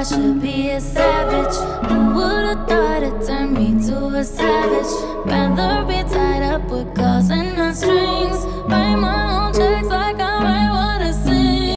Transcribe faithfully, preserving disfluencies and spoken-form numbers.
I should be a savage. Who would've thought it turned me to a savage? Rather be